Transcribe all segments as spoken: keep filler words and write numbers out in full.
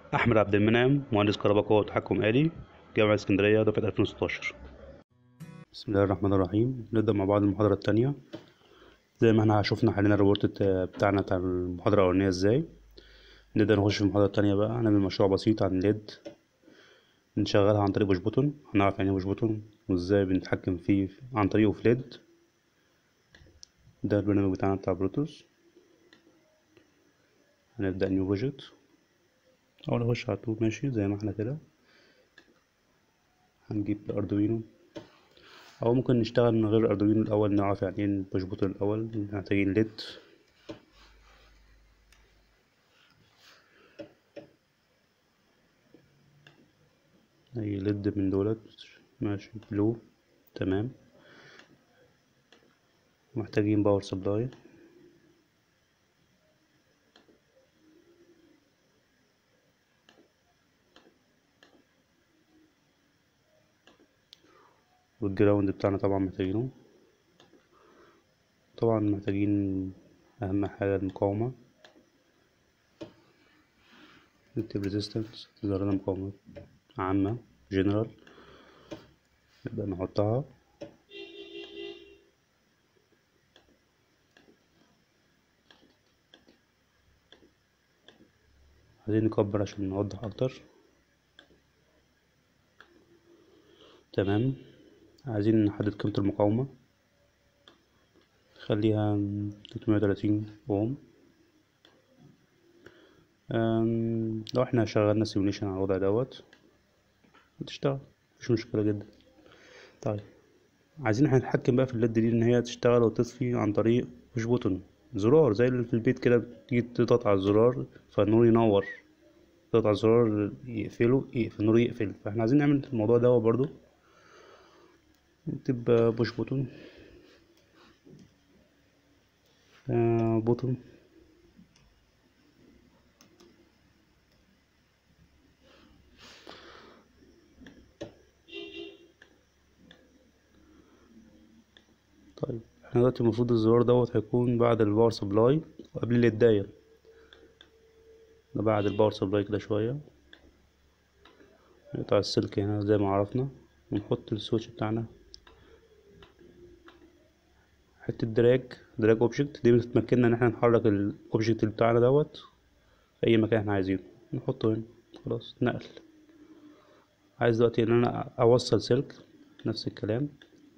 أحمد عبد المنعم، مهندس كهرباء قوة وتحكم آلي، جامعة اسكندرية، دفعة ألفين وستاشر. بسم الله الرحمن الرحيم. نبدأ مع بعض المحاضرة التانية. زي ما احنا شفنا حلينا الريبورت بتاعنا بتاع المحاضرة الأولانية ازاي. نبدأ نخش في المحاضرة التانية بقى. هنعمل مشروع بسيط عن ليد نشغلها عن طريق بوش بوتون. هنعرف يعني ايه بوش بوتون وازاي بنتحكم فيه عن طريقه في ليد. ده البرنامج بتاعنا بتاع بلوتوث. هنبدأ نيو بروجكت أو نخش على طول ماشي زي ما احنا كده. هنجيب الاردوينو او ممكن نشتغل من غير اردوينو الاول، نعرف يعني ايه البوش بوتون الاول. محتاجين ليد، اي ليد من دولت ماشي بلو تمام. محتاجين باور سبلاي، والجراوند بتاعنا طبعا محتاجينه. طبعا محتاجين اهم حاجة المقاومة، نكتب ريزيستنس تظهر لنا مقاومة عامة جنرال، نبدأ نحطها. عايزين نكبر عشان نوضح اكتر تمام. عايزين نحدد قيمة المقاومة، خليها تلتمية وتلاتين اوم. أم، لو احنا شغلنا سيموليشن على الوضع دوت هتشتغل مفيش مشكلة جدا. طيب عايزين احنا نتحكم بقى في الليد دي ان هي تشتغل وتطفي عن طريق بوش بوتون، زرار زي اللي في البيت كده، تيجي تضغط على الزرار فالنور ينور، تضغط على الزرار يقفله يقفل النور يقفل. فاحنا عايزين نعمل الموضوع ده برضو، نكتب بوش بوتون آه بوتون طيب احنا دلوقتي المفروض الزرار دوت هيكون بعد الباور سبلاي وقبل الليداية، ده بعد الباور سبلاي كده شوية. نقطع السلك هنا زي ما عرفنا ونحط السويتش بتاعنا. حتة دراج دراج اوبجكت دي بتمكننا ان احنا نحرك الاوبجكت بتاعنا دوت في اي مكان احنا عايزينه، نحطه هنا خلاص نقل. عايز دلوقتي ان انا اوصل سلك، نفس الكلام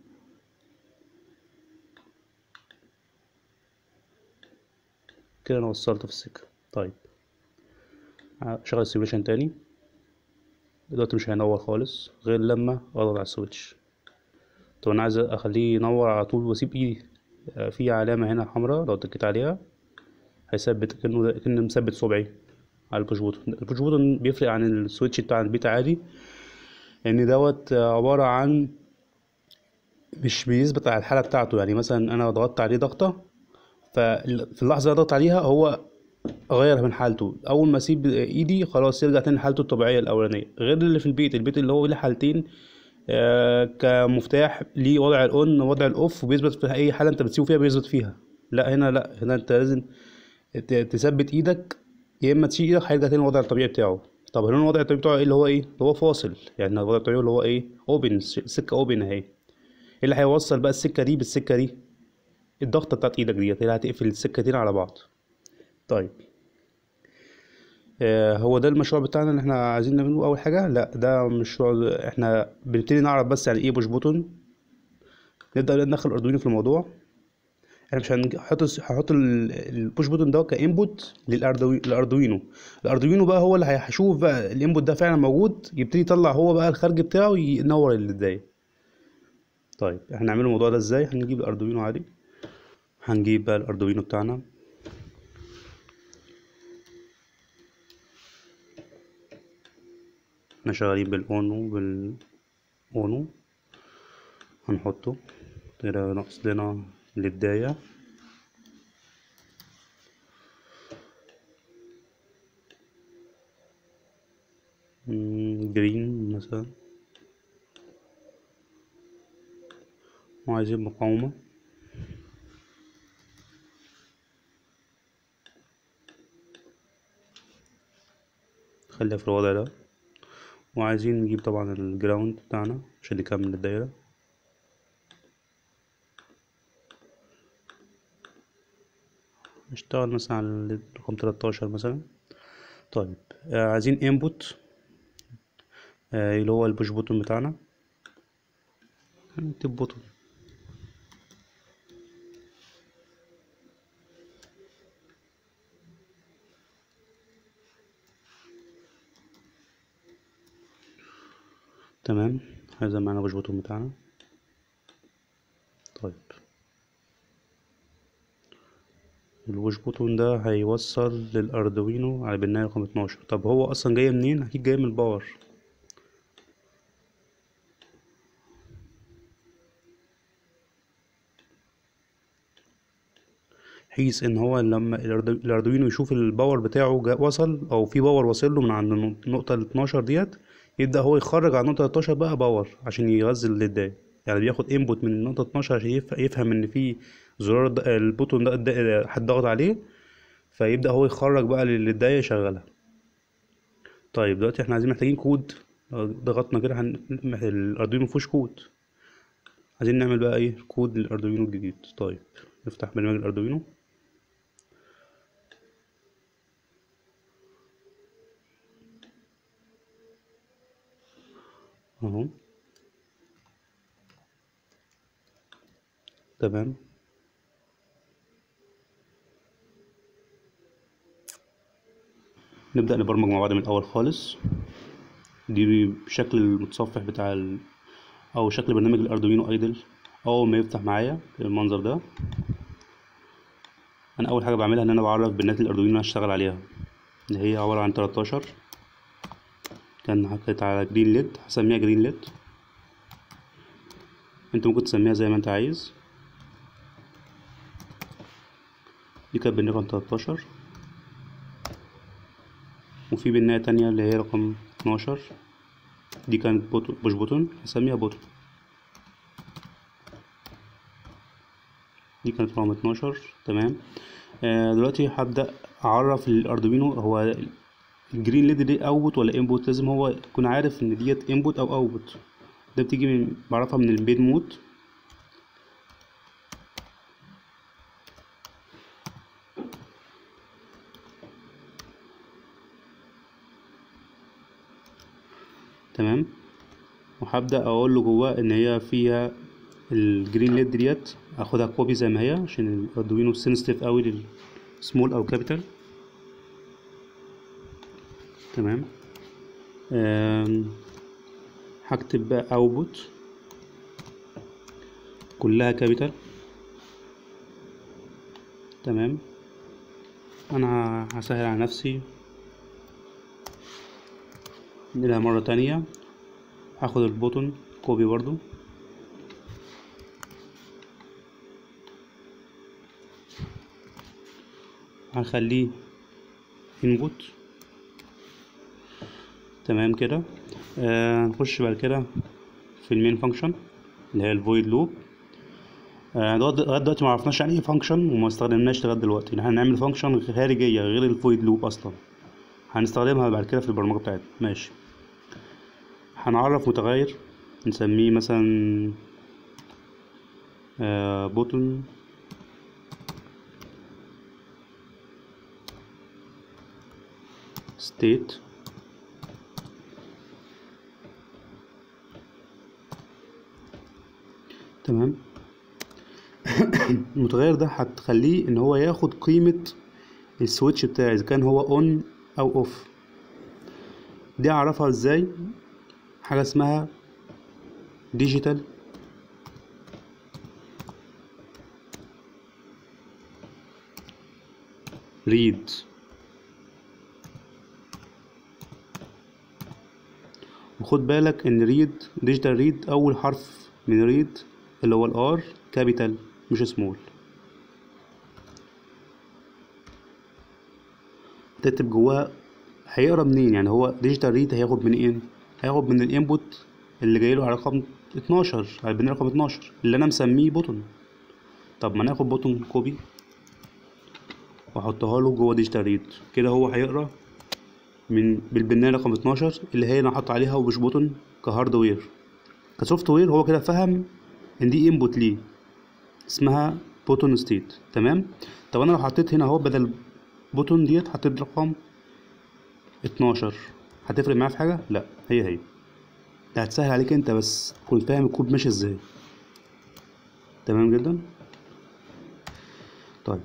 كده انا وصلته في السكة. طيب اشغل السيميوليشن تاني. دلوقتي مش هينور خالص غير لما اضغط على السويتش. طب انا عايز اخليه ينور على طول واسيب ايدي في علامة هنا حمراء، لو اتكيت عليها هيثبت كأنه كأنه مثبت صبعي على البوش بوتون. البوش بوتون بيفرق عن السويتش بتاع البيت عادي، لان دوت عبارة عن مش بيثبت على الحالة بتاعته. يعني مثلا انا ضغطت عليه ضغطة، ففي اللحظة اللي ضغطت عليها هو غير من حالته، اول ما اسيب ايدي خلاص يرجع تاني لحالته الطبيعية الاولانية. غير اللي في البيت، البيت اللي هو له حالتين آه كمفتاح ليه وضع الاون ووضع الاوف، وبيثبت في اي حالة انت بتسيبه فيها بيثبت فيها. لا هنا لا، هنا انت لازم ت- تثبت ايدك، يا اما تشيل ايدك هيرجع تاني الوضع الطبيعي بتاعه. طب هنا الوضع الطبيعي بتاعه ايه؟ اللي هو ايه؟ اللي هو فاصل. يعني الوضع الطبيعي اللي هو ايه؟ اوبن، السكه اوبن اهي. ايه اللي هيوصل بقى السكه دي بالسكه دي؟ الضغطه بتاعت ايدك ديت هي اللي هتقفل السكتين على بعض. طيب آه هو ده المشروع بتاعنا اللي احنا عايزين نعمله اول حاجه؟ لا ده مشروع احنا بنبتدي نعرف بس يعني ايه بوش بوتون. نبدا ندخل اردوينو في الموضوع. احنا مش هنحط هحط البوش بوتون ده كانبوت للاردوينو. الاردوينو بقى هو اللي هيشوف بقى الانبوت ده فعلا موجود، يبتدي يطلع هو بقى الخارج بتاعه ينور البداية. طيب احنا هنعمل الموضوع ده ازاي؟ هنجيب الاردوينو عادي، هنجيب بقى الاردوينو بتاعنا. احنا شغالين بالاونو بالاونو هنحطه كده، ناقص لنا البداية. جرين مثلا، وعايزين مقاومة خليها في الوضع ده. وعايزين نجيب طبعا الجراوند بتاعنا عشان يكمل الدايرة. نشتغل مثلا على رقم تلاتاشر مثلا. طيب آه عايزين input آه اللي هو البوش بوتون بتاعنا، هنكتب بوتون. تمام، هذا معنا البوش بوتون بتاعنا. طيب البوش بوتون ده هيوصل للاردوينو على بناية رقم اتناشر. طب هو اصلا جاي منين؟ اكيد جاي من الباور. بحيث ان هو لما الاردوينو يشوف الباور بتاعه جا وصل، او في باور واصل له من عند النقطه ال اتناشر ديت، يبدا هو يخرج على النقطه تلتاشر بقى باور عشان يغذي الليدايه. يعني بياخد انبوت من النقطه اتناشر عشان يفهم ان في زرار ده البوتون ده, ده حد ضغط عليه، فيبدا هو يخرج بقى للدايه يشغلها. طيب دلوقتي احنا عايزين محتاجين كود. ضغطنا كده هن... الاردوينو مفيهوش كود، عايزين نعمل بقى ايه كود للاردوينو الجديد. طيب نفتح برنامج الاردوينو اهو. تمام، نبدأ نبرمج مع بعض من الأول خالص. دي بشكل المتصفح بتاع ال... أو شكل برنامج الأردوينو أيدل. أول ما يفتح معايا المنظر ده، أنا أول حاجة بعملها إن أنا بعرف بنات الأردوينو اللي أنا هشتغل عليها، اللي هي عبارة عن تلاتاشر. كان كانت على جرين ليد، هسميها جرين ليد. أنت ممكن تسميها زي ما أنت عايز. دي كانت بناية رقم تلاتاشر. وفي بناية تانية اللي هي رقم اتناشر، دي كانت بوتون بوش بوتون، هسميها بوتون. دي كانت رقم اتناشر. تمام. آه دلوقتي هبدأ أعرف الأردوينو هو الجرين ليد دي اوتبوت ولا انبوت. لازم هو يكون عارف ان ديت انبوت او اوتبوت. ده بتيجي من بعرفها من البين مود. تمام. وهبدأ اقول له جواه ان هي فيها الجرين ليد ديت، اخدها كوبي زي ما هي عشان الاردوينو سنسيتيف قوي للسمول او كابيتال. تمام. هكتب بقى اوتبوت كلها كابيتال. تمام. انا هسهل على نفسي نقولها مرة تانية. هاخد البوتون كوبي برضو، هنخليه input. تمام كده. آه نخش بعد كده في المين فانكشن اللي هي الفويد لوب. آه لغايه دلوقتي ما عرفناش يعني ايه فانكشن وما استخدمناش لغايه دلوقتي. احنا هنعمل فانكشن خارجيه غير الفويد لوب اصلا، هنستخدمها بعد كده في البرمجه بتاعتنا. ماشي. هنعرف متغير نسميه مثلا آه بوتون state. تمام. المتغير ده هتخليه ان هو ياخد قيمة السويتش بتاعي اذا كان هو اون او اوف. دي اعرفها ازاي؟ حاجة اسمها ديجيتال ريد. وخد بالك ان ريد ديجيتال ريد اول حرف من ريد اللي هو الار كابيتال مش سمول. تكتب جواه هيقرا منين. يعني هو ديجيتال ريد هياخد من ايه؟ هياخد من الانبوت اللي جايله على رقم اتناشر، على البناء رقم اتناشر اللي انا مسميه بوتون. طب ما ناخد بوتون كوبي واحطها له جوه ديجيتال ريد كده، هو هيقرا من بالبنايه رقم اتناشر اللي هي انا حاطط عليها وبوش بوتون كهاردوير. كسوفت وير هو كده فهم ان دي انبوت ليه اسمها بوتون ستيت. تمام. طب انا لو حطيت هنا اهو بدل بوتون ديت حطيت رقم اتناشر، هتفرق معايا في حاجه؟ لا، هي هي. ده هتسهل عليك انت بس تكون فاهم الكود ماشي ازاي. تمام جدا. طيب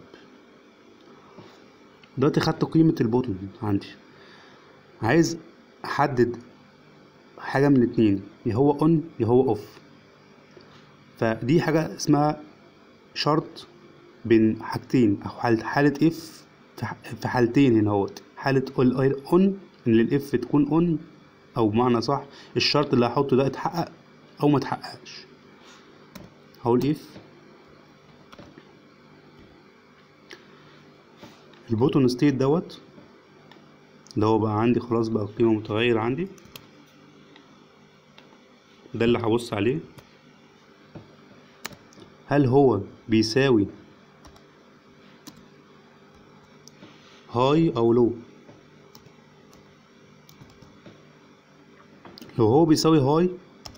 دلوقتي خدت قيمه البوتون عندي، عايز احدد حاجه من الاتنين، يا هو اون يا هو اوف. فدي حاجه اسمها شرط بين حاجتين او حاله حاله اف في حالتين هنا اهوت. حاله اون ان الاف تكون اون، او بمعنى صح الشرط اللي هحطه ده اتحقق او ما اتحققش. هقول اف البوتون ستيت دوت اللي هو بقى عندي خلاص بقى قيمه متغير عندي، ده اللي هبص عليه هل هو بيساوي هاي او لو. لو هو بيساوي هاي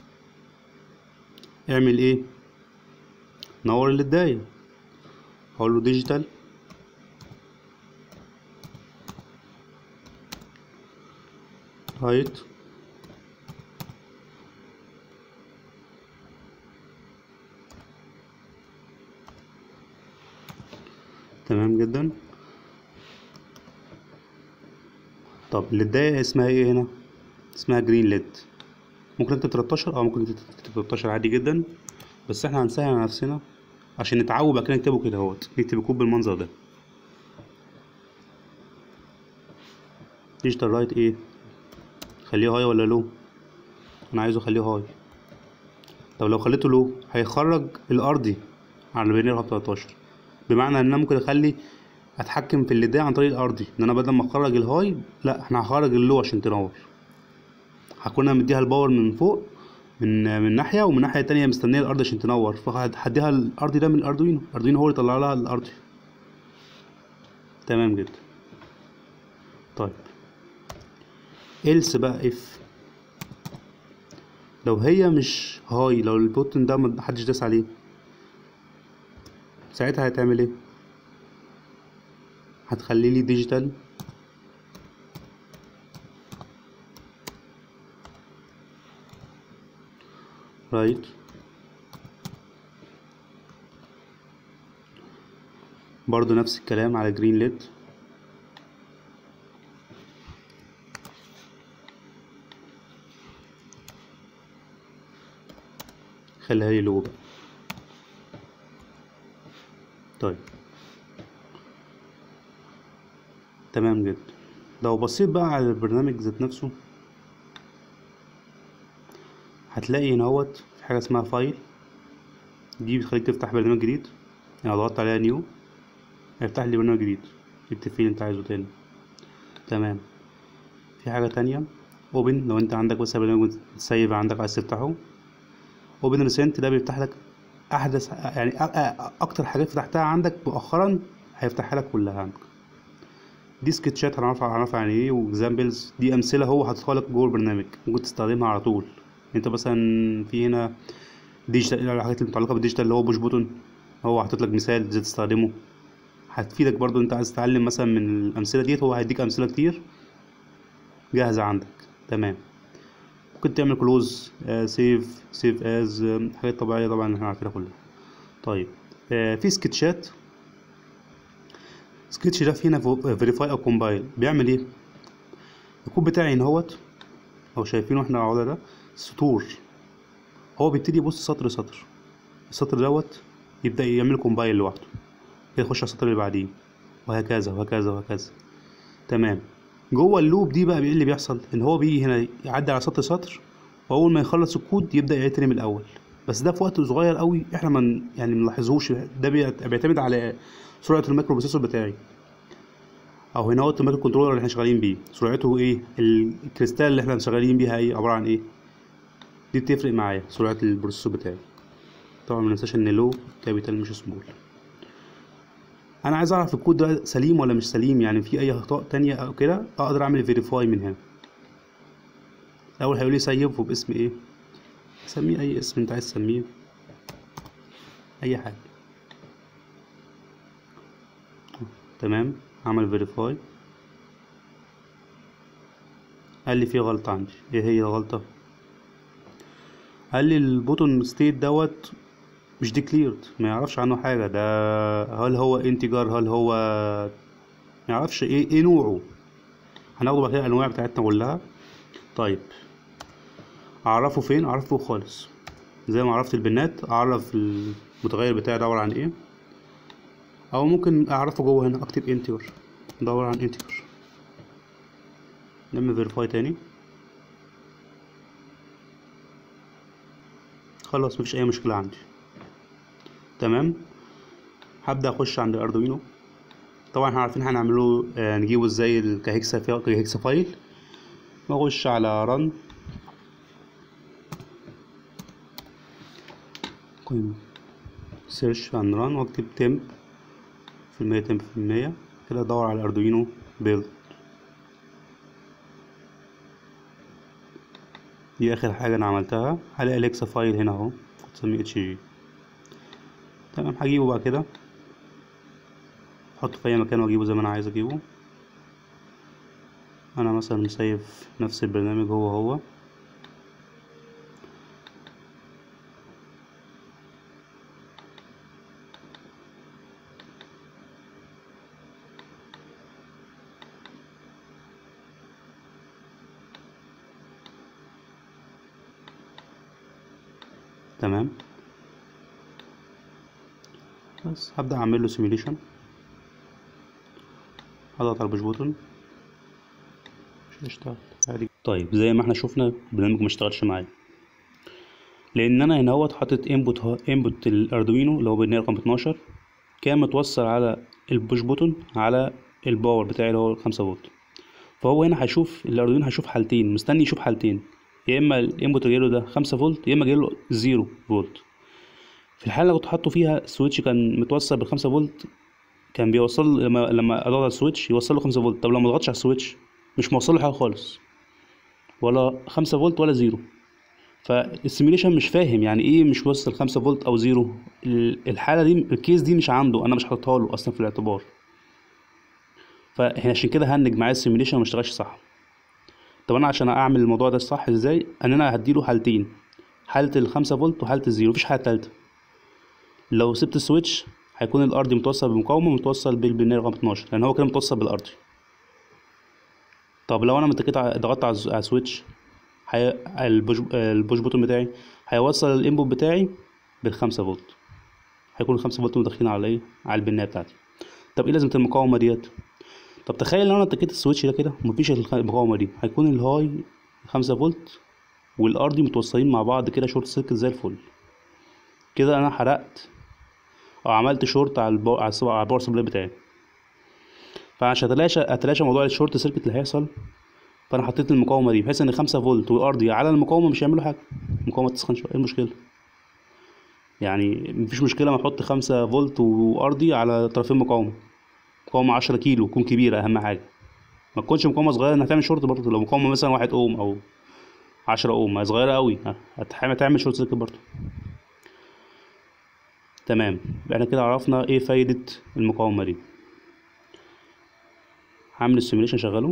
اعمل ايه؟ نور اللي الدايره، هقول له ديجيتال رايت تمام جدا. طب اللي اسمها ايه هنا؟ اسمها جرين ليد. ممكن انت تلتاشر او ممكن تكتب تلتاشر عادي جدا، بس احنا هنسهل على نفسنا عشان نتعود بقى كده نكتبه كده اهوت. نكتب الكود بالمنظر ده ديجيتال رايت ايه، خليه هاي ولا لو؟ انا عايزه اخليه هاي. طب لو خليته لو هيخرج الارضي على البنية رقم تلتاشر، بمعنى ان انا ممكن اخلي اتحكم في اللي ده عن طريق الارضي، ان انا بدل ما اخرج الهاي لا احنا هخرج اللو عشان تنور. هكون انا مديها الباور من فوق من من ناحيه، ومن ناحيه تانية مستنيه الارض عشان تنور، فهديها الارضي ده من الاردوينو. الاردوينو هو اللي يطلع لها الارضي. تمام جدا. طيب إلس بقى اف لو هي مش هاي، لو البوتن ده محدش داس عليه ساعتها هتعمل ايه؟ هتخلي لي ديجيتال رايت برضو نفس الكلام على جرين ليد. خليها لي لو بقى. طيب تمام جدا. لو بصيت بقى على البرنامج ذات نفسه هتلاقي هنا اهوت في حاجه اسمها فايل، دي بتخليك تفتح برنامج جديد. يعني لو ضغطت عليها نيو هيفتح لي برنامج جديد، اكتب فيه اللي انت عايزه تاني. تمام. في حاجه تانية اوبن، لو انت عندك بس برنامج سيف عندك عايز تفتحه. اوبن ريسنت ده بيفتح لك احدث يعني اكتر حاجات فتحتها عندك مؤخرا هيفتحها لك كلها عندك. دي سكتشات هنعرفها هنعرفها يعني ايه، واكزامبلز دي امثله هو حاططها لك جوه البرنامج ممكن تستخدمها على طول. انت مثلا في هنا ديجيتال، الحاجات المتعلقه بالديجيتال اللي هو بوش بوتون هو حاطط لك مثال ازاي تستخدمه، هتفيدك برضو. انت عايز تتعلم مثلا من الامثله ديت هو هيديك امثله كتير جاهزه عندك. تمام. ممكن تعمل كلوز سيف سيف از حاجات طبيعيه طبعا احنا عارفينها كلها. طيب آه في سكتشات. سكتش ده في هنا فيريفاي او كومبايل بيعمل ايه؟ الكود بتاعي هنا اهوت لو شايفينه احنا على ده سطور، هو بيبتدي يبص سطر سطر، السطر دوت يبدا يعمل كومبايل لوحده، يخش على السطر اللي بعديه وهكذا وهكذا وهكذا. تمام. جوه اللوب دي بقى ايه اللي بيحصل؟ ان هو بيجي هنا يعدي على سطر سطر، واول ما يخلص الكود يبدا يعيد تاني من الاول، بس ده في وقت صغير قوي احنا من يعني منلاحظهوش. ده بيعتمد على سرعه المايكرو بروسيسور بتاعي، او هنا هو المايكرو كنترولر اللي احنا شغالين بيه سرعته ايه، الكريستال اللي احنا شغالين بيها ايه عباره عن ايه، دي بتفرق معايا سرعه البروسيسور بتاعي. طبعا مننساش ان لو كابيتال مش سمول. انا عايز اعرف الكود ده سليم ولا مش سليم، يعني في اي اخطاء تانية او كده، اقدر اعمل فيريفاي من هنا. الاول هيقول لي سيفه باسم ايه، سميه اي اسم انت عايز تسميه، اي حاجه. تمام، عمل فيريفاي. قال لي في غلطه عندي، ايه هي الغلطه؟ قال لي البوتون ستيت دوت مش ديكليرد، ما يعرفش عنه حاجه. ده هل هو انتجر، هل هو ما يعرفش ايه ايه نوعه. هناخده بعد كده الانواع بتاعتنا كلها. طيب اعرفه فين؟ اعرفه خالص زي ما عرفت البنات، اعرف المتغير بتاعي ده عباره عن ايه، او ممكن اعرفه جوه هنا، اكتب انتجر ده عباره عن انتجر. نعمل فيريفاي تاني. خلاص مفيش اي مشكله عندي. تمام، هبدا اخش عند الاردوينو. طبعا احنا عارفين هنعمله آه نجيبه ازاي كهيكسا كهيكسا فايل. نخش على رن، سيرش عن ران، واكتب تمب في المية، تمب في المية كده، ادور على الاردوينو بيلد. دي اخر حاجه انا عملتها. هلاقي اليكسا فايل هنا اهو، تسميه اتش جي. تمام، هجيبه بقى كده، احطه في اي مكان واجيبه زي ما انا عايز اجيبه. انا مثلا مسيف نفس البرنامج هو هو. تمام، بس هبدأ اعمل له سيميليشن. هضغط على البوش بوتون مش هيشتغل عادي. طيب زي ما احنا شفنا البرنامج مشتغلش معايا، لان انا هنا اهوت حاطط انبوت انبوت الاردوينو اللي هو بالنية رقم اتناشر، كان متوصل على البوش بوتون على الباور بتاعي اللي هو خمسة فولت. فهو هنا هيشوف الاردوينو، هيشوف حالتين، مستني يشوف حالتين، يا اما الانبوت اللي جايله ده خمسة فولت، يا اما جايله زيرو فولت. في الحاله اللي كنت حاطه فيها السويتش كان متوصل بالخمسة فولت، كان بيوصل لما لما اضغط على السويتش يوصل له خمسة فولت. طب لما اضغطش على السويتش مش موصل له حاجه خالص، ولا خمسة فولت ولا زيرو. فالسيميليشن مش فاهم يعني ايه مش موصل خمسة فولت او زيرو. الحاله دي الكيس دي مش عنده، انا مش حاططها له اصلا في الاعتبار. فاحنا عشان كده هنج معايا السيميليشن ما اشتغلش صح. طب انا عشان اعمل الموضوع ده صح ازاي؟ ان انا هديله حالتين، حاله الخمسة فولت وحاله الزيرو، مفيش حاله تالته. لو سبت السويتش هيكون الارضي متوصل بمقاومه، متوصل بالبنايه رقم اتناشر، لان هو كده متوصل بالارضي. طب لو انا متكيت ع- ضغطت على الز- على السويتش، هي... البوش البوش بوتون بتاعي هيوصل الانبوت بتاعي بالخمسة فولت، هيكون الخمسة فولت مدخلين على ايه، على البنايه بتاعتي. طب ايه لازمه المقاومه ديت؟ طب تخيل لو انا اتكيت السويتش ده كده مفيش الخ- المقاومه دي، هيكون الهاي خمسة فولت والارضي متوصلين مع بعض كده شورت سيركت زي الفل. كده انا حرقت او عملت شورت على الباور على السب- على الباور سبلاي بتاعي. فعشان اتلاشى اتلاشى موضوع الشورت سيركت اللي هيحصل، فانا حطيت المقاومه دي بحيث ان خمسة فولت والارضي على المقاومه مش هيعملوا حاجه، المقاومه تسخن شويه، ايه المشكله؟ يعني مفيش مشكله ما احط خمسة فولت وارضي على طرفين مقاومه. مقاومه عشرة كيلو تكون كبيره اهم حاجه، ما تكونش مقاومه صغيره انها تعمل شورت برضه. لو مقاومه مثلا واحد اوم او عشرة اوم صغيره قوي هتعمل شورت سيركت برضه. تمام، يبقى احنا كده عرفنا ايه فايده المقاومه دي. هعمل السيميليشن شغله.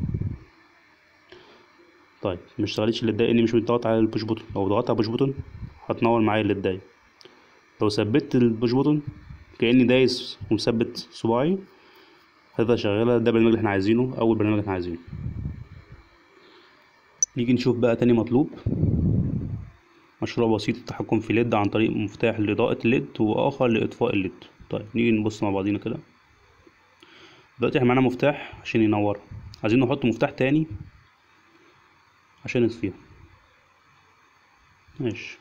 طيب مش اشتغلتش اللي اتضايق اني مش مضغوط على البوش بوتون. لو ضغطت على البوش بوتون هتنور معايا اللي اتضايق. لو ثبت البوش بوتون كاني دايس ومثبت صباعي هتفضل شغاله. ده البرنامج اللي احنا عايزينه، اول برنامج احنا عايزينه. نيجي نشوف بقى تاني مطلوب، مشروع بسيط التحكم في ليد عن طريق مفتاح لإضاءة الليد وآخر لإطفاء الليد. طيب نيجي نبص مع بعضينا كده. دلوقتي احنا معانا مفتاح عشان ينور، عايزين نحط مفتاح تاني عشان يطفيها. ماشي،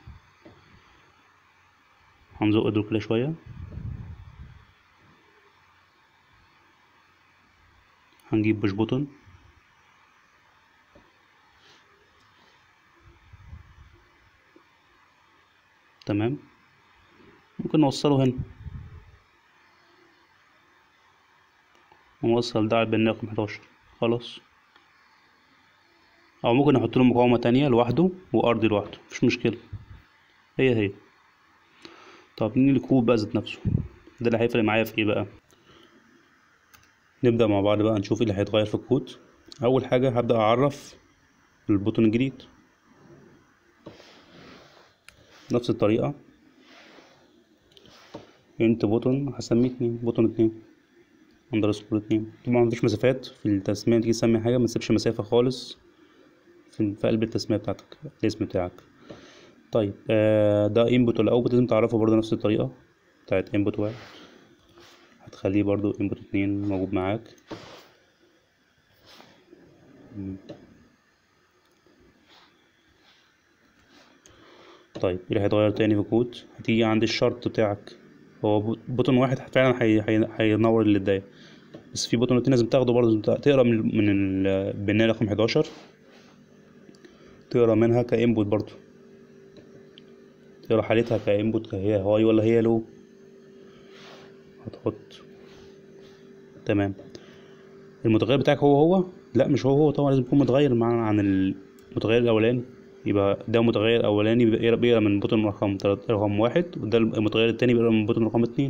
هنزق دول كده شوية. هنجيب بوش بوتون، تمام، ممكن نوصله هنا. نوصل ده على البناية رقم حداشر خلاص. او ممكن نحط له مقاومة تانية لوحده وارضي لوحده، مفيش مشكلة، هي هي. طب نيجي للكود بقى ذات نفسه، ده اللي هيفرق معايا في ايه بقى. نبدأ مع بعض بقى نشوف ايه اللي هيتغير في الكود. اول حاجة هبدأ اعرف البوتون الجديد نفس الطريقة. انت بوتون هسميه اتنين، بوتون اتنين اندرسكور اتنين. طبعا مفيش مسافات في التسمية، تيجي تسمي حاجة متسيبش مسافة خالص في, في قلب التسمية بتاعتك، الاسم بتاعك. طيب آه ده انبوت ولا اوتبوت لازم تعرفه برضه نفس الطريقة بتاعت انبوت واحد، هتخليه برضه انبوت اتنين موجود معاك. طيب ايه اللي هيتغير تاني في الكود؟ هتيجي عند الشرط بتاعك، هو بوتون واحد فعلا هينور اللي اتضايق، بس في بوتون اتنين لازم تاخده برضه، لازم تقرا من من البناية رقم حداشر، تقرا منها كانبوت برضه، تقرا حالتها كانبوت، هي هاي ولا هي لو، هتحط تمام. المتغير بتاعك هو هو؟ لا مش هو هو طبعا، لازم يكون متغير مع عن المتغير الاولاني. يبقى ده متغير اولاني بيقرا بيقرا من بوتون رقم رقم واحد، وده المتغير التاني بيقرا من بوتون رقم اتنين.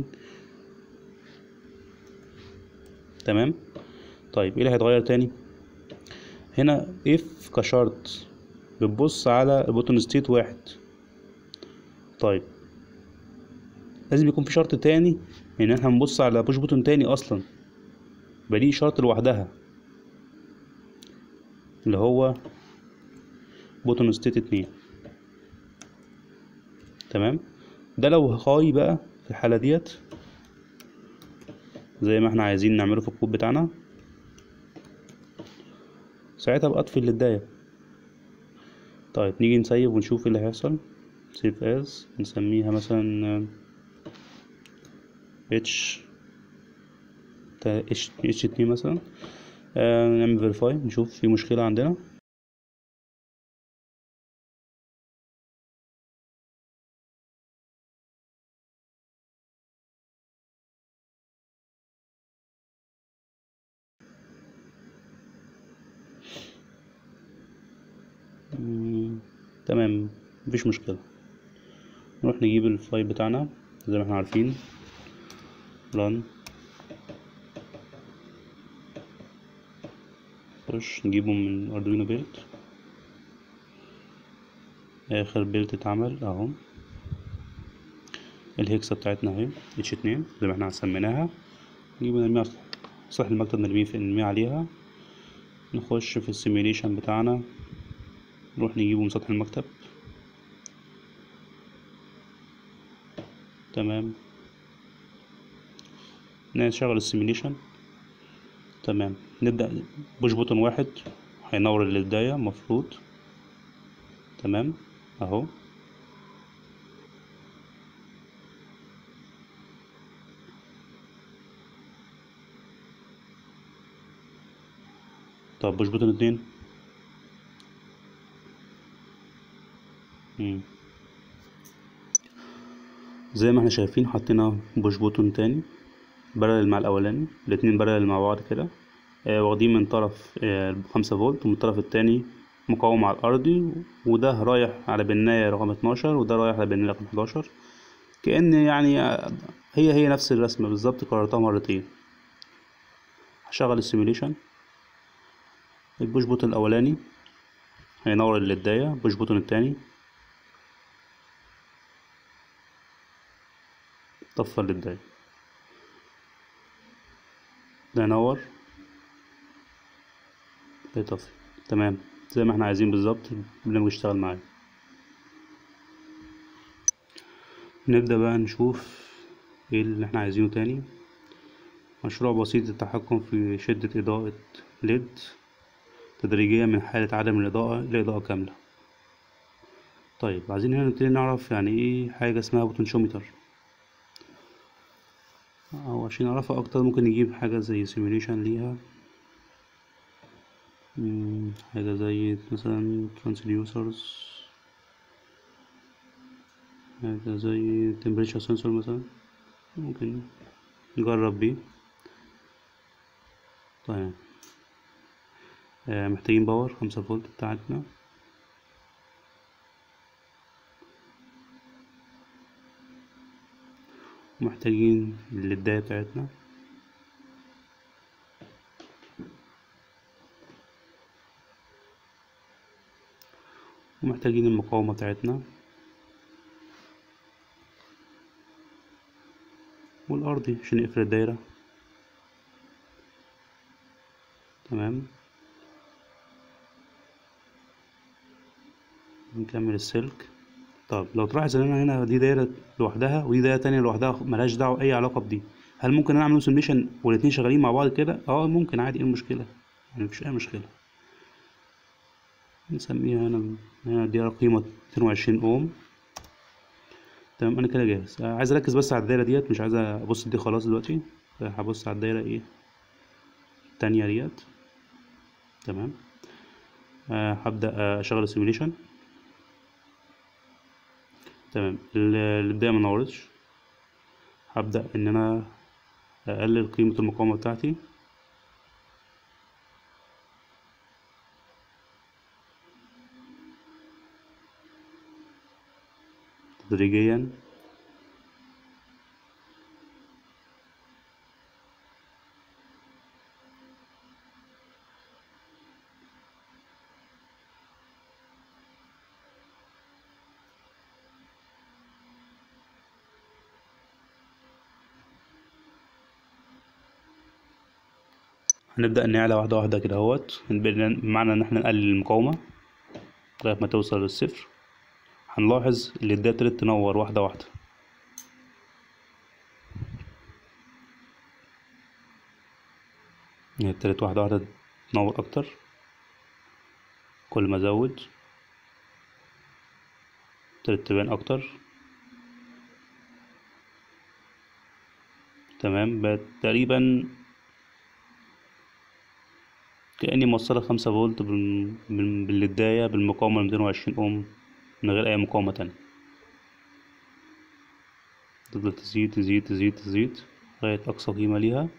تمام. طيب ايه اللي هيتغير تاني هنا؟ اف كشرط بتبص على البوتون ستيت واحد. طيب لازم يكون في شرط تاني ان احنا نبص على بوش بوتون تاني اصلا، يبقى دي شرط لوحدها اللي هو بوتون ستيت اتنين. تمام. ده لو هاي بقى في الحالة ديت زي ما احنا عايزين نعمله في الكود بتاعنا، ساعتها بقى اطفي الداية. طيب نيجي نسيب ونشوف ايه اللي هيحصل. سيف از، نسميها مثلا اتش اتش اتش اتنين مثلا. آه نعمل فيريفاي نشوف في مشكلة عندنا. تمام مفيش مشكلة. نروح نجيب الفايل بتاعنا زي ما احنا عارفين، run خش نجيبه من اردوينو بيلد. اخر بيلد اتعمل اهو، الهكسة بتاعتنا اهي اتش اتنين زي ما احنا سميناها. نجيبه نرميها على سطح المكتب، نرميه في نرميه عليها. نخش في السيميوليشن بتاعنا، نروح نجيبه من سطح المكتب. تمام. نشغل السيميوليشن. تمام. نبدأ بوش بوتون واحد هينور البداية مفروض. تمام اهو. طب بوش بوتون اتنين. مم. زي ما احنا شايفين حطينا بوش بوتون تاني بارلل مع الاولاني، الاتنين بارلل مع بعض كده. آه واخدين من طرف آه خمسة فولت، ومن الطرف التاني مقاومة على الارضي، وده رايح على بناية رقم اتناشر، وده رايح على بناية رقم حداشر. كأن يعني آه هي هي نفس الرسمة بالظبط، كررتها مرتين. هشغل السيميوليشن. البوش بوتون الاولاني هينور الليداية، بوش بوتون التاني طفى الليداية، ده ينور ده يطفي. تمام زي ما احنا عايزين بالظبط، البرنامج يشتغل معايا. نبدأ بقى نشوف ايه اللي احنا عايزينه تاني. مشروع بسيط للتحكم في شدة إضاءة ليد تدريجيا من حالة عدم الإضاءة إلى إضاءة كاملة. طيب عايزين هنا نبتدي نعرف يعني ايه حاجة اسمها بوتنشوميتر، أو عشان نعرفها أكتر ممكن نجيب حاجة زي سيميوليشن ليها. حاجة زي مثلا ترانسديوسرز، حاجة زي temperature sensor مثلا، ممكن نجرب بيه. طيب آه محتاجين باور خمسة فولت بتاعتنا، ومحتاجين الليداية بتاعتنا، ومحتاجين المقاومة بتاعتنا، والأرضي عشان نقفل الدايرة. تمام، نكمل السلك. طب لو تلاحظ ان انا هنا دي دايرة لوحدها ودي دايرة تانية لوحدها ملهاش دعوة اي علاقة بدي، هل ممكن انا اعمل سيميليشن والاتنين شغالين مع بعض كده؟ اه ممكن عادي، ايه المشكلة؟ يعني مفيش اي مشكلة. نسميها هنا هنا دي قيمة ميتين وعشرين اوم. تمام انا كده جاهز. آه عايز اركز بس على الدايرة ديت، مش عايز ابص دي خلاص دلوقتي، هبص على الدايرة ايه التانية ديت. تمام آه هبدأ آه اشغل السيميليشن. تمام البداية منورتش، هبدأ ان انا اقلل قيمة المقاومة بتاعتي تدريجيا. هنبدأ نعلى واحدة واحدة كده اهوت، بمعنى ان احنا نقلل المقاومة لغاية ما توصل للصفر. هنلاحظ اللي الدايرة ابتدت تنور واحدة واحدة. هي ابتدت واحدة واحدة تنور أكتر، كل ما أزود ابتدت تبان أكتر. تمام بقت تقريبا كأني موصلة خمسة فولت بال- بال- بالبداية بالمقاومة ميتين وعشرين أوم من غير أي مقاومة تانية. تفضل تزيد تزيد تزيد تزيد لغاية أقصى قيمة ليها،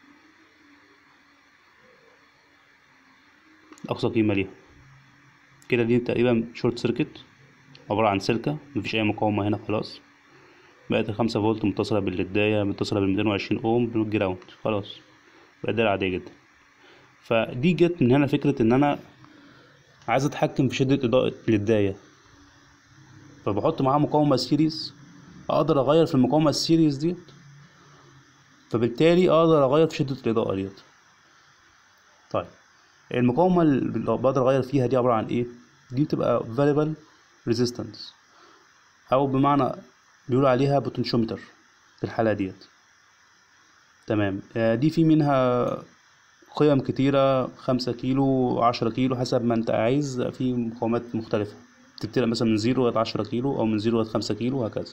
أقصى قيمة ليها كده. دي تقريبا شورت سيركت، عبارة عن سلكة مفيش أي مقاومة هنا خلاص. بقت الخمسة فولت متصلة بالبداية، متصلة بالميتين وعشرين أوم بالجراوند، خلاص بقت دايرة عادية جدا. فدي جت من هنا فكرة إن أنا عايز أتحكم في شدة إضاءة البداية، فبحط معاه مقاومة سيريز، أقدر أغير في المقاومة السيريز ديت، فبالتالي أقدر أغير في شدة الإضاءة ديت. طيب المقاومة اللي بقدر أغير فيها دي عبارة عن إيه؟ دي بتبقى variable resistance، أو بمعنى بيقولوا عليها بوتنشومتر في الحالة ديت. تمام آه، دي في منها قيم كتيرة، خمسة كيلو عشرة كيلو حسب ما انت عايز، في مقاومات مختلفة تبتدي مثلا من زيرو لغاية عشرة كيلو أو من زيرو لغاية خمسة كيلو وهكذا.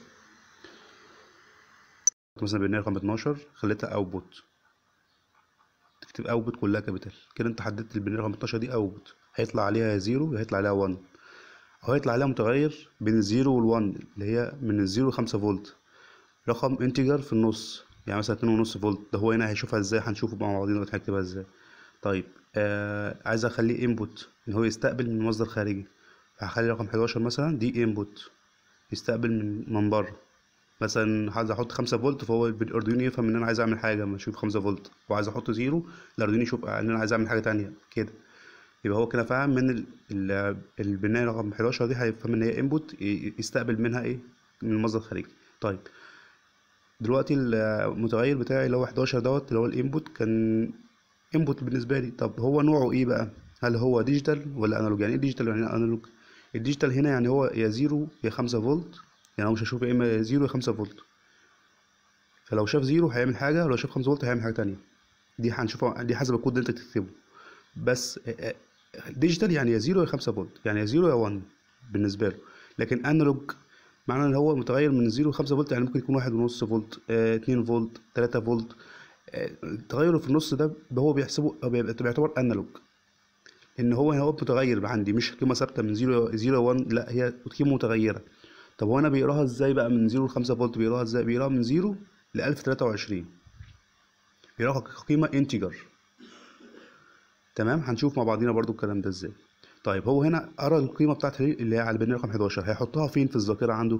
مثلا بالنية رقم اتناشر خليتها اوتبوت، تكتب اوتبوت كلها كابيتال كده. انت حددت البنية رقم اتناشر دي اوتبوت، هيطلع عليها زيرو هيطلع عليها واحد، أو هيطلع عليها متغير بين الزيرو والوان اللي هي من الزيرو لخمسة فولت، رقم انتجر في النص يعني مثلا اتنين ونص فولت. ده هو هنا هيشوفها ازاي، هنشوفه مع بعضينا دلوقتي هنكتبها ازاي. طيب آه عايز اخليه انبوت ان هو يستقبل من مصدر خارجي، فهخلي رقم حداشر مثلا دي انبوت يستقبل من من بره. مثلا عايز احط خمسة فولت، فهو الاردوينو يفهم ان انا عايز اعمل حاجه لما اشوف خمسة فولت، وعايز احط زيرو الاردوينو يشوف ان انا عايز اعمل حاجه تانية كده. يبقى هو كده فاهم من ال- ال- البنايه رقم حداشر دي، هيفهم ان هي انبوت يستقبل منها ايه من مصدر خارجي. طيب دلوقتي المتغير بتاعي اللي هو حداشر دوت اللي هو الانبوت كان انبوت بالنسبه لي. طب هو نوعه ايه بقى؟ هل هو ديجيتال ولا انالوج؟ يعني ايه ديجيتال يعني ايه انالوج؟ الديجيتال هنا يعني هو يا زيرو يا خمسة فولت، يعني هو مش هشوف يا اما زيرو يا خمسة فولت. فلو شاف زيرو هيعمل حاجه، ولو شاف خمسة فولت هيعمل حاجه تانية. دي هنشوفها، دي حسب الكود اللي انت تكتبه. بس ديجيتال يعني يا زيرو يا خمسة فولت، يعني يا زيرو يا واحد بالنسبه له. لكن انالوج معناه ان هو متغير من زيرو ل خمسة فولت، يعني ممكن يكون واحد ونص فولت، اه اتنين فولت، تلاتة فولت. اه التغير في النص ده هو بيحسبه او بيعتبر انالوج، ان هو هو متغير عندي، مش قيمه ثابته من زيرو زيرو واحد، لا هي قيمه متغيره. طب هو انا بيقراها ازاي بقى من زيرو ل خمسة فولت؟ بيقراها ازاي؟ بيقراها من زيرو ل ألف وتلاتة وعشرين، بيقراها كقيمه انتجر. تمام. هنشوف مع بعضينا برضو الكلام ده ازاي. طيب هو هنا قرا القيمه بتاعت اللي هي على البنايه رقم حداشر، هيحطها فين في الذاكره عنده؟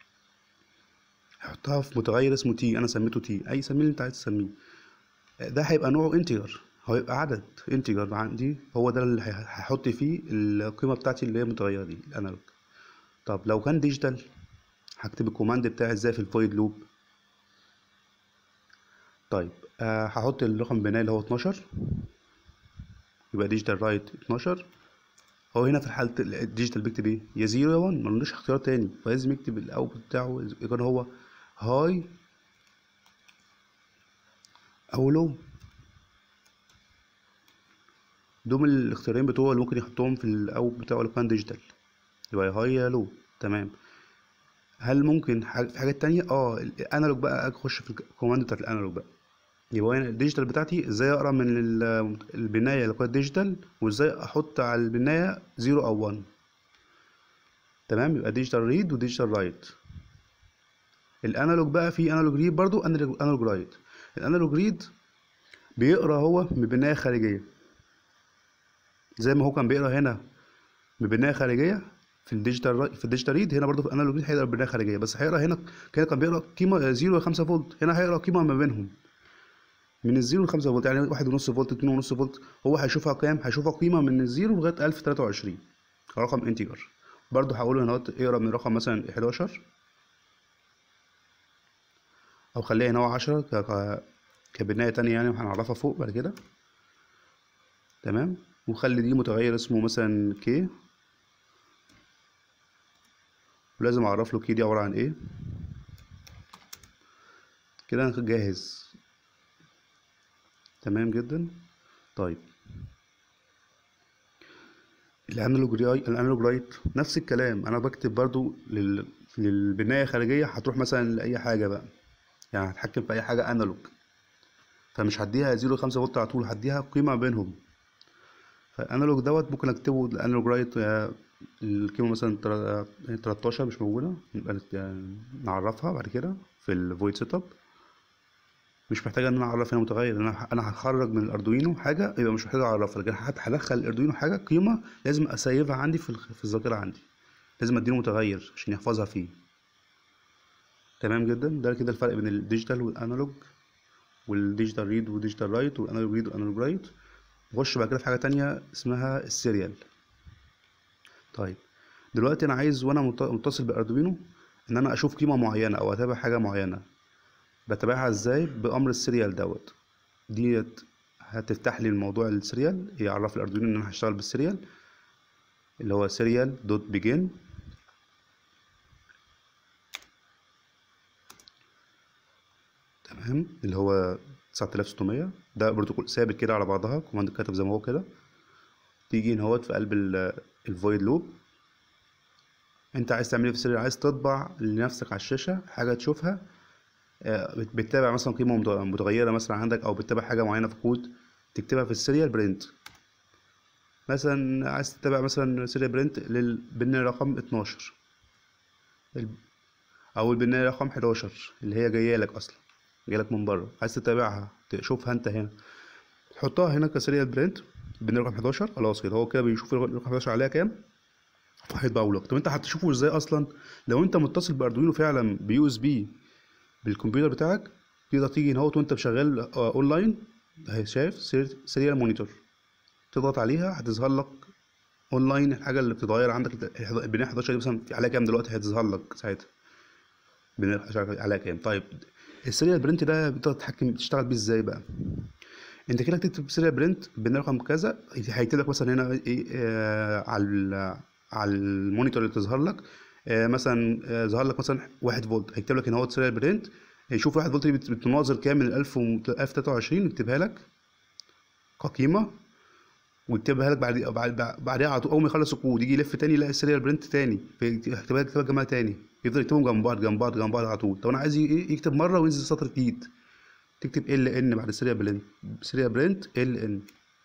هيحطها في متغير اسمه تي، انا سميته تي، اي سميه اللي انت عايز تسميه. ده هيبقى نوعه انتجر، هيبقى عدد انتجر عندي، هو ده اللي هحط فيه القيمه بتاعتي اللي هي متغيره دي الانالوج. طب لو كان ديجيتال هكتب الكوماند بتاعي ازاي في الفويد لوب؟ طيب أه هحط الرقم البنائي اللي هو اتناشر، يبقى ديجيتال رايت اتناشر. هو هنا في حالة الديجيتال بيكتب ايه؟ يا زيرو يا ون، ملوش اختيار تاني، فلازم يكتب الاوتبوت بتاعه يكون هو هاي او لو. دول الاختيارين بتوعه اللي ممكن يحطهم في الاوت بتاعه لو كان ديجيتال، يبقى يا هاي يا لو. تمام. هل ممكن حاجة في حاجات تانية؟ اه الانالوج بقى، اخش في الكوماند بتاعت الانالوج بقى. يبقى هنا الديجيتال بتاعتي ازاي اقرا من البنايه اللي كانت ديجيتال، وازاي احط على البنايه زيرو او ون. تمام. يبقى ديجيتال ريد وديجيتال رايت. الانالوج بقى في انالوج ريد برضو، انالوج رايت. الانالوج ريد بيقرا هو من بنايه خارجيه، زي ما هو كان بيقرا هنا من بنايه خارجيه في الديجيتال في الديجيتال ريد، هنا برضو في الانالوج ريد هيقرا بنايه خارجيه، بس هيقرا هنا كان كان بيقرا قيمه زيرو ل خمسة فولت، هنا هيقرا قيمه ما بينهم من الزيرو ل خمسة فولت، يعني واحد ونص فولت، اتنين ونص فولت. هو هيشوفها كام؟ هيشوفها قيمه من الزيرو لغايه ألف وتلاتة وعشرين، رقم انتجر. برضو هقول هنا اقرا من رقم مثلا حداشر، او خليها هنا هو عشرة ك... كبنايه تانية يعني، وهنعرفها فوق بعد كده. تمام. وخلي دي متغير اسمه مثلا كي، ولازم اعرف له كي دي عباره عن ايه. كده انا جاهز. تمام جدا. طيب الانالوج رايت، الانالوج رايت نفس الكلام، انا بكتب برضو لل... للبنايه الخارجيه هتروح مثلا لاي حاجه بقى، يعني هتحكم في اي حاجه انالوج، فمش هديها زيرو خمسة فولت على طول، هديها قيمه بينهم. فالانالوج دوت ممكن اكتبه الانالوج رايت القيمه مثلا تلتاشر مش موجوده، نبقى نعرفها بعد كده في الفويد سيت اب. مش محتاجه ان انا اعرف هنا متغير، انا انا هخرج من الاردوينو حاجه يبقى مش محتاج اعرفها، لكن هدخل الاردوينو حاجه قيمه لازم اسيفها عندي في في الذاكره عندي، لازم اديله متغير عشان يحفظها فيه. تمام جدا. ده كده الفرق بين الديجيتال والانالوج، والديجيتال ريد والديجيتال رايت، والانالوج ريد والانالوج رايت. نخش بعد كده في حاجه تانية اسمها السيريال. طيب دلوقتي انا عايز وانا متصل باردوينو ان انا اشوف قيمه معينه او اتابع حاجه معينه، بتابعها ازاي؟ بامر السيريال دوت. ديت هتفتح لي الموضوع السيريال، يعرف الاردوينو ان انا هشتغل بالسيريال، اللي هو سيريال دوت بيجن. تمام. اللي هو تسعة آلاف وستمية، ده بروتوكول ثابت كده على بعضها، كوماند كاتب زي ما هو كده. تيجي هنا اهوت في قلب الفويد لوب، انت عايز تعمل ايه في السيريال؟ عايز تطبع لنفسك على الشاشه حاجه تشوفها، بتتابع مثلا قيمه متغيره مثلا عندك، او بتتابع حاجه معينه في كود تكتبها في السيريال برنت. مثلا عايز تتابع مثلا سيريال برنت للبنايه رقم اتناشر او البنايه رقم حداشر اللي هي جايه لك اصلا، جايه لك من بره، عايز تتابعها تشوفها انت هنا، تحطها هنا كسيريال برنت البنايه رقم حداشر. خلاص كده هو كده بيشوف رقم حداشر عليها كام، هيطبعه لك. طب انت هتشوفه ازاي اصلا؟ لو انت متصل باردوينو فعلا بيو اس بي بالكمبيوتر بتاعك، تقدر تيجي هنا وانت شغال اونلاين، اهي شايف سيريال مونيتور، تضغط عليها هتظهر لك اونلاين الحاجه اللي بتتغير عندك. البنايه حداشر دي مثلا عليها كام دلوقتي، هتظهر لك ساعتها البنايه حداشر عليها كام. طيب السيريال برنت ده بتقدر تتحكم تشتغل بيه ازاي بقى؟ انت كده تكتب سيريال برنت بنايه رقم كذا، هيكتب لك مثلا هنا ايه آه على على المونيتور اللي تظهر لك، آه مثلا آه ظهر لك مثلا واحد فولت، هيكتب لك ان هو سيريال برنت، يشوف واحد فولت دي بتناظر كام من ألف وتلاتة وعشرين، يكتبها لك كقيمه، ويكتبها لك بعد بعد بعدها على طول. اول ما يخلص الكود يجي يلف تاني يلاقي السيريال برنت تاني، يكتبها لك جنبها تاني، يفضل يكتبهم جنب بعض جنب بعض جنب بعض على طول. طب انا عايز يكتب مره وينزل سطر جديد، تكتب ال ان بعد السيريال برنت، سيريال برنت ال ان،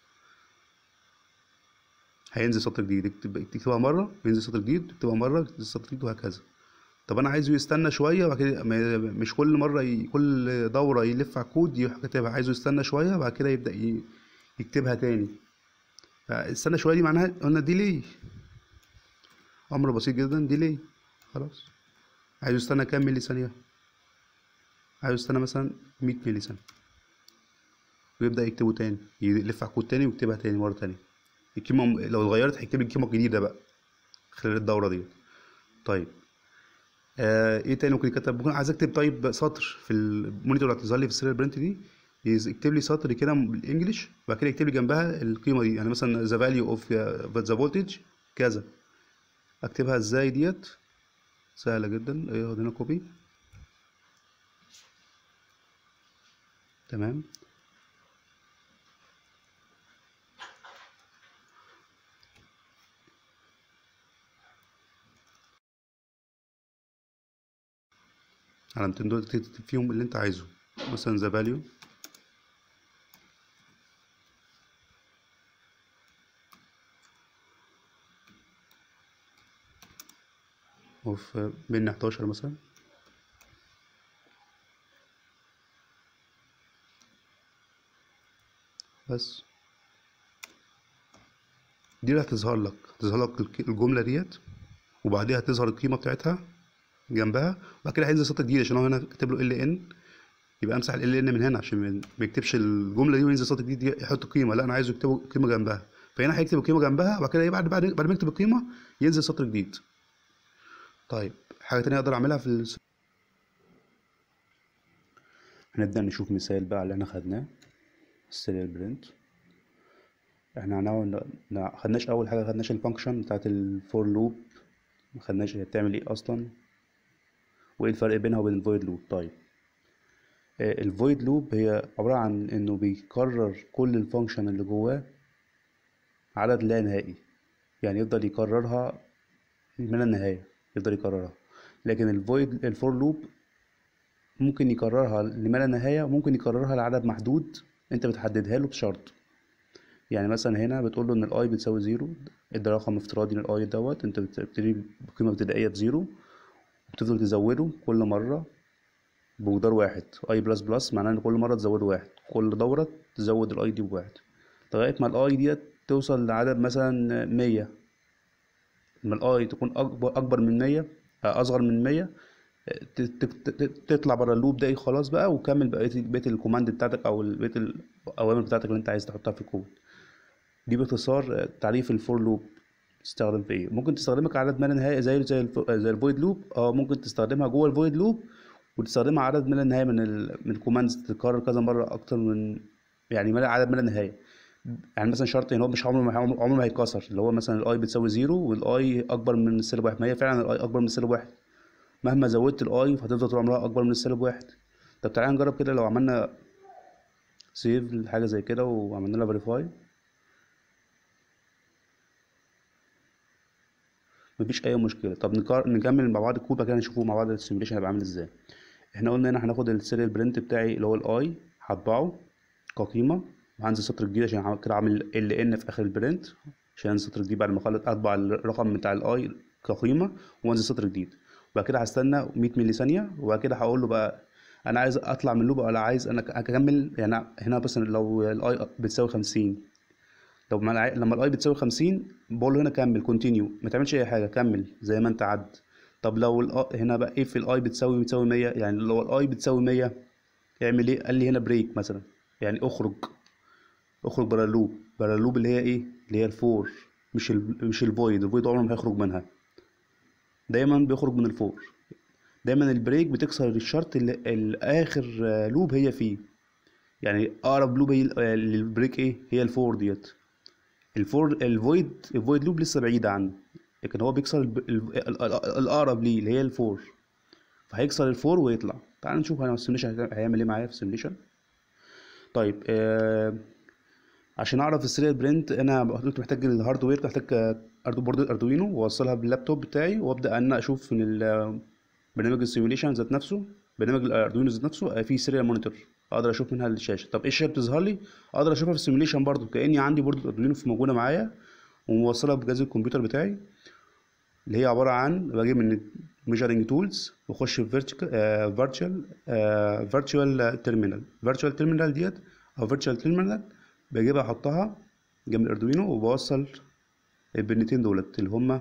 هينزل سطر جديد، تكتبها مره وينزل سطر جديد، تكتبها مره وينزل سطر جديد، وهكذا. طب انا عايزه يستنى شويه بعد كده، مش كل مره ي... كل دوره يلف على الكود يروح كاتبها، عايزه يستنى شويه بعد كده يبدا ي... يكتبها تاني. فاستنى شويه دي معناها قلنا ديلي، امر بسيط جدا، ديلي. خلاص، عايز استنى كام ملي ثانيه؟ عايز استنى مثلا مية ملي ثانيه، ويبدا يكتبه تاني، يلف على الكود تاني ويكتبها تاني مره تانيه. القيمه لو اتغيرت هيكتب لي القيمه الجديده بقى خلال الدوره دي. طيب آه ايه تاني ممكن يكتب؟ ممكن عايز اكتب طيب سطر في المونيتور اللي هتظهر لي في السيريال برنت دي، يكتب لي سطر كده بالانجلش، وبعد كده يكتب لي جنبها القيمه دي، يعني مثلا ذا فاليو اوف ذا فولتج كذا. اكتبها ازاي ديت؟ سهله جدا، ايه هنا كوبي. تمام. علامتين دول تكتب فيهم اللي انت عايزه، مثلا ذا فاليو اوف بين حداشر مثلا. بس دي اللي هتظهر لك، هتظهر لك الجمله ديت، وبعديها هتظهر القيمه بتاعتها جنبها، وبعد كده هينزل سطر جديد عشان هو هنا كاتب له ال ان، يبقى امسح ال ان من هنا عشان ما يكتبش الجمله دي وينزل سطر جديد يحط قيمه، لا انا عايزه يكتب قيمه جنبها. فهنا هيكتب القيمه جنبها، وبعد كده بعد بعد بعد ما يكتب القيمه ينزل سطر جديد. طيب حاجه تانية اقدر اعملها في ال... هنبدا نشوف مثال بقى اللي احنا خدناه السيريال برنت. احنا هنعمل ما خدناش اول حاجه، خدناش الفانكشن بتاعت الفور لوب، ما خدناش هي بتعمل ايه اصلا وايه الفرق بينها وبين الفويد لوب. طيب الفويد لوب هي عباره عن انه بيكرر كل الفانكشن اللي جواه عدد لا نهائي، يعني يفضل يكررها من النهايه، يفضل يكررها. لكن الفويد الفور لوب ممكن يكررها لما لا نهايه، وممكن يكررها لعدد محدود انت بتحددها له بشرط. يعني مثلا هنا بتقول له ان الاي بتساوي زيرو، ده رقم افتراضي للاي دوت، انت بتبتدي بقيمه ابتدائيه بزيرو، وبتفضل تزوده كل مره بمقدار واحد. اي بلس بلس معناه ان كل مره تزوده واحد، كل دوره تزود الاي دي بواحد لغايه ما الاي ديت توصل لعدد مثلا مية. لما الاي تكون اكبر اكبر من مية، اصغر من مية، ت- ت- ت- تطلع بره اللوب ده خلاص بقى، وكمل بقيه بقيه الكوماند بتاعتك او بقيه الاوامر بتاعتك اللي انت عايز تحطها في الكود. دي باختصار تعريف الفور لوب. تستخدم في ايه؟ ممكن تستخدمها كعدد ما لا نهائي زي زي الف- زي الفويد لوب. اه ممكن تستخدمها جوه الفويد لوب، وتستخدمها عدد ما لا نهائي من ال... من الكوماندز تتكرر كذا مره اكتر من، يعني ما عدد ما لا نهائي. يعني مثلا شرط ان هو مش عمره ما عمره ما هيتكسر، اللي هو مثلا الاي بتساوي زيرو والاي اكبر من السالب واحد، ما هي فعلا الاي اكبر من السالب واحد، مهما زودت الاي فهتفضل طول عمرها اكبر من السالب واحد. طب تعالى نجرب كده، لو عملنا سيف لحاجه زي كده وعملنا لها فيريفاي، مفيش اي مشكله. طب نكار... نكمل مع بعض الكود بقى كده، نشوفه مع بعض السيميوليشن هيبقى عامل ازاي. احنا قلنا هنا هناخد السيريال برنت بتاعي اللي هو الاي، هطبعه كقيمه، وهنزل سطر جديد عشان عم- كده عامل ال ان في اخر البرنت، عشان انزل سطر جديد بعد ما اخلص اطبع الرقم بتاع الاي كقيمه وانزل سطر جديد. وبعد كده هستنى مية ملي ثانيه، وبعد كده هقول له بقى انا عايز اطلع من اللوب ولا عايز انا اكمل. يعني هنا مثلا لو الاي بتساوي خمسين، طب ما أنا لما الاي بتساوي خمسين بقول له هنا كمل كونتينيو، ما تعملش اي حاجه، كمل زي ما انت عد. طب لو ال هنا بقى ايه في الاي بتساوي بتساوي مية، يعني لو الاي بتساوي مية اعمل ايه؟ قال لي هنا بريك مثلا، يعني اخرج، اخرج بره اللوب. بره اللوب اللي هي ايه؟ اللي هي الفور، مش ال مش الفويد. الفويد عمره ما هيخرج منها، دايما بيخرج من الفور. دايما البريك بتكسر الشرط اللي الاخر لوب هي فيه، يعني اقرب لوب هي للبريك ايه؟ هي الفور ديت. الفور الفويد الفويد لوب لسه بعيد عنه، لكن هو بيكسر الب... ال... ال... ال... الاقرب ليه اللي هي الفور، فهيكسر الفور ويطلع. تعال نشوف انا السيميليشن هيعمل ايه معايا في السيميليشن. طيب آه... عشان اعرف السيريال برنت انا قلت محتاج الهاردوير، محتاج أردو بورد اردوينو واوصلها باللابتوب بتاعي، وابدا ان أنا اشوف من ال- برنامج السيميوليشن ذات نفسه، برنامج الاردوينو ذات نفسه في سيريال مونيتور اقدر اشوف منها الشاشه. طب ايه الشاشه بتظهر لي؟ اقدر اشوفها في السيميوليشن برضو، كاني عندي بورد اردوينو موجوده معايا وموصلها بجهاز الكمبيوتر بتاعي، اللي هي عباره عن بجيب من ميجرنج تولز واخش في فيرتشوال فيرتشوال تيرمينال. فيرتشوال تيرمينال ديت او فيرتشوال تيرمينال بجيبها احطها جنب الاردوينو، وبوصل البنتين دولت اللي هما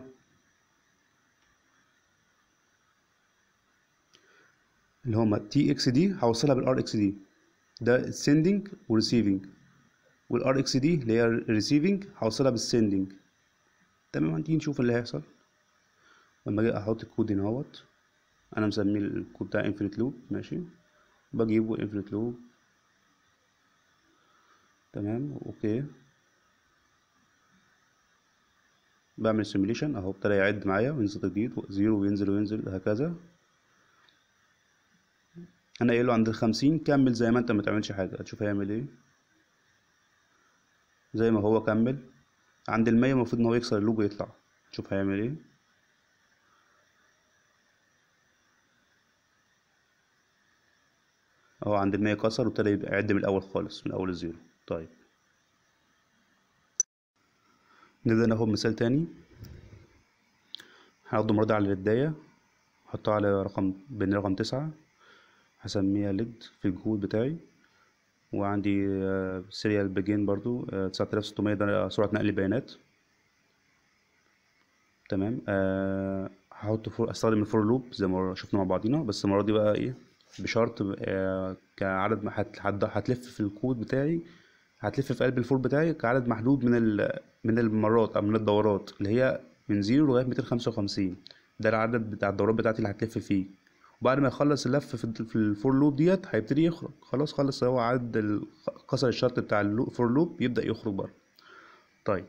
اللي هما تي اكس دي هوصلها بالار اكس دي، ده السندنج وريسيفنج، والار اكس دي اللي هي الريسيفنج هوصلها بالسندنج. تمام، هنيجي نشوف اللي هيحصل لما اجي احط الكود هنا اهوت. انا مسميه الكود بتاع انفينيت لوب، ماشي، بجيبه انفينيت لوب. تمام، اوكي، بعمل سيميليشن اهو، ابتدى يعد معايا وينزل جديد زيرو وينزل وينزل هكذا. انا قايل له عند الخمسين كمل زي ما انت، ما تعملش حاجه، هتشوف هيعمل ايه. زي ما هو كمل. عند المية المفروض ان هو يكسر اللوب ويطلع، شوف هيعمل ايه. اهو عند المية كسر وابتدى يبقى يعد من الاول خالص، من اول الزيرو. طيب نبدأ ناخد مثال تاني. هاخده مرة على البداية، هحطها على رقم بين رقم تسعة، هسميها ليد في الكود بتاعي. وعندي سيريال بيجين برضو تسعة آلاف وستمية، ده سرعة نقل البيانات. تمام، أه هحط فور، استخدم الفور لوب زي ما شفنا مع بعضينا، بس المرة دي بقى ايه، بشرط أه كعدد ما هت- هت- هتلف في الكود بتاعي، هتلف في قلب الفور بتاعي كعدد محدود من ال- من المرات او من الدورات، اللي هي من زيرو لغايه ميتين وخمسة وخمسين. ده العدد بتاع الدورات بتاعتي اللي هتلف فيه. وبعد ما يخلص اللف في في الفور لوب ديت هيبتدي يخرج، خلاص خلص هو عدد ال- كسر الشرط بتاع الفور لوب، يبدأ يخرج بره. طيب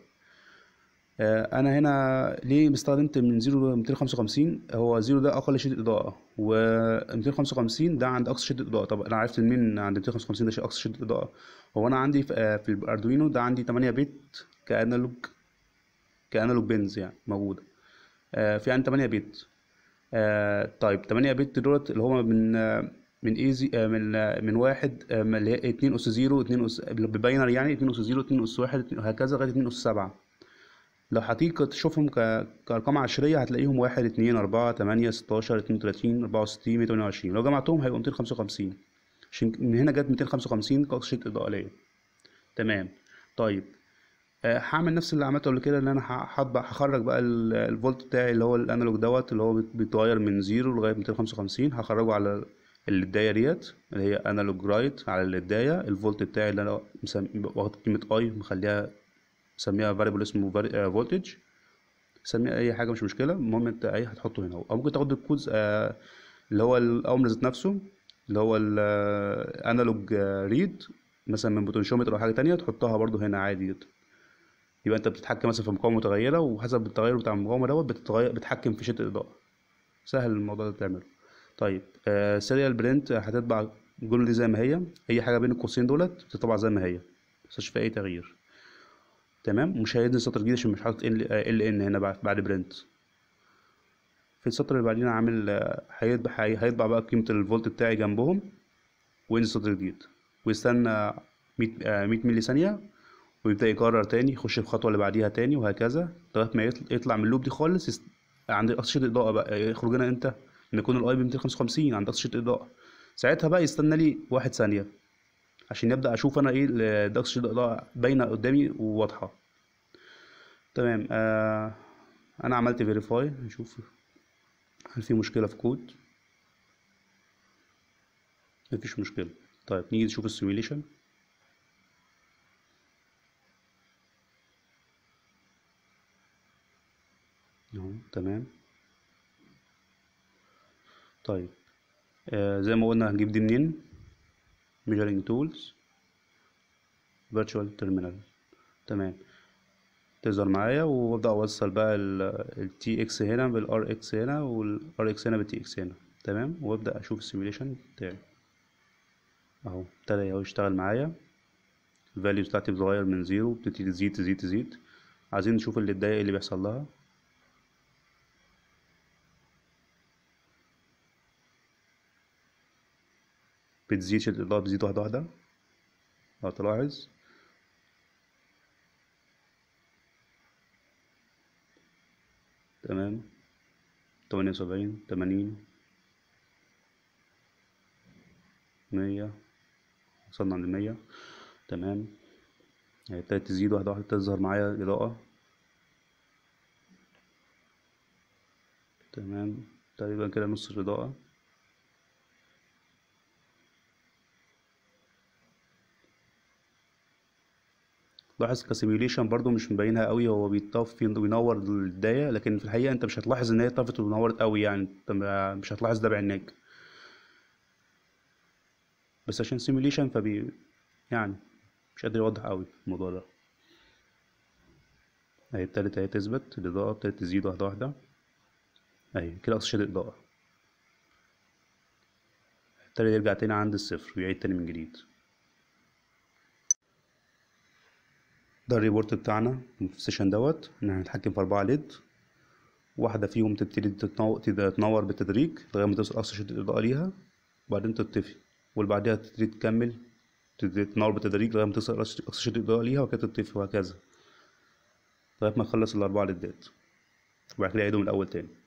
آه، انا هنا ليه استخدمت من زيرو ل ميتين وخمسة وخمسين؟ هو زيرو ده اقل شدة اضاءة، و ميتين وخمسة وخمسين ده عند اقصى شدة اضاءة. طب انا عرفت منين عند ميتين وخمسة وخمسين ده اقصى شدة اضاءة؟ هو انا عندي في, آه، في الاردوينو ده عندي تمانية بت كانالوج، كانالوج بنز يعني موجودة. آه، في عندي تمانية بت. آه، طيب تمانية بت دولت اللي هما من آه، من ايزي آه، من آه، من واحد آه، من اللي هي اتنين اس زيرو، اتنين اس بالباينري يعني، اتنين اس زيرو، اتنين اس واحد، وهكذا لغاية اتنين اس سبعة. لو هتيجي تشوفهم ك... كأرقام عشرية هتلاقيهم واحد اتنين أربعة تمانية ستاشر اتنين وتلاتين أربعة وستين مية تمانية وعشرين، لو جمعتهم هيبقوا ميتين وخمسة وخمسين. عشان من هنا جت ميتين وخمسة وخمسين كأقصى شدة إضاءة ليا. تمام. طيب آه، هعمل نفس اللي عملته قبل كده، ان انا ه- هطبع هخرج بقى ال- الفولت بتاعي اللي هو الانالوج دوت، اللي هو بيت- بيتغير من زيرو لغايه ميتين وخمسة وخمسين، هخرجه على الدايه ديت اللي هي انالوج رايت على الدايه. الفولت بتاعي اللي انا مسم... واخد قيمه اي مخليها، مسميها فاريبل اسمه فولتج، سميه اي حاجه مش مشكله، المهم انت ايه هتحطه هنا. او ممكن تاخد الكود آه اللي هو الامر ذات نفسه، اللي هو الانالوج ريد مثلا من بوتنشيومتر او حاجه تانية، تحطها برضو هنا عادي جدا. يبقى انت بتتحكم مثلا في مقاومه متغيره، وحسب التغير بتاع المقاومه دوت بتتغير، بتتحكم في شده الاضاءه. سهل الموضوع ده تعمله. طيب آه سيريال برنت هتطبع الجمله دي زي ما هي، اي حاجه بين القوسين دولت بتطبع زي ما هي، مش في اي تغيير. تمام، مش هيدي سطر جديد عشان مش حاطط ال ال ان هنا بعد بعد برنت. في السطر اللي بعدين عامل آه، هيطبع هي- هيطبع بقى قيمة الفولت بتاعي جنبهم، وينزل سطر جديد، ويستنى مية آه، مية ملي ثانية، ويبدأ يكرر تاني، يخش الخطوة اللي بعديها تاني، وهكذا لغاية ما يطل- يطلع من اللوب دي خالص. يست... عند أقصى شدة إضاءة بقى يخرج لنا امتى؟ لما يكون الأي ب ميتين وخمسة وخمسين عند أقصى شدة إضاءة. ساعتها بقى يستنى لي واحد ثانية عشان يبدأ أشوف أنا إيه ال- ده أقصى شدة إضاءة باينة قدامي وواضحة. تمام، آه أنا عملت فيريفاي، نشوف هل في مشكلة في كود. مفيش مشكلة. طيب نيجي نشوف السيميوليشن اهو. تمام. طيب آه زي ما قلنا هنجيب دي منين؟ measuring tools virtual terminal. تمام، تظهر معايا، وابدا اوصل بقى ال تي اكس هنا بالار اكس هنا، والار اكس هنا بالتي اكس هنا. تمام، وابدا اشوف السيميوليشن بتاعي اهو، ابتدى اهو يشتغل معايا. الفاليوز بتاعتي بتتغير من زيرو، بتبتدي تزيد تزيد تزيد. عايزين نشوف اللي اتضايق اللي بيحصل لها. بتزيد شدة الإضاءة، بتزيد واحدة واحدة لو تلاحظ. تمام، تمانية وسبعين، تمانين، مية، وصلنا عند مية. تمام، يعني ابتدت تزيد واحدة واحدة، تظهر معايا الإضاءة. تمام، تقريبا كده نص الإضاءة. لاحظ كسيميوليشن برضو مش مبينها قوي، هو بيطفي وينور البداية، لكن في الحقيقة انت مش هتلاحظ ان هي طفت ونورت قوي، يعني انت مش هتلاحظ ده بعينك، بس عشان سيميوليشن فبي يعني مش قادر يوضح قوي الموضوع ده. اهي ابتدت اهي تثبت الإضاءة، ابتدت تزيد واحدة واحدة. اهي كده أقصى الإضاءة، ابتدى يرجع تاني عند الصفر ويعيد تاني من جديد. ده الريبورت بتاعنا في السيشن دوت، ان احنا هنتحكم في أربعة ليد، واحدة فيهم تبتدي تتنو- تنور بالتدريج لغاية ما توصل أقصى شدة الإضاءة ليها، وبعدين تطفي، واللي بعدها تبتدي تكمل تبتدي تنور بالتدريج لغاية ما توصل أقصى شدة الإضاءة ليها، وكده تطفي، وهكذا لغاية ما تخلص الأربعة ليدات، وبعد كده يعيدوا من الأول تاني.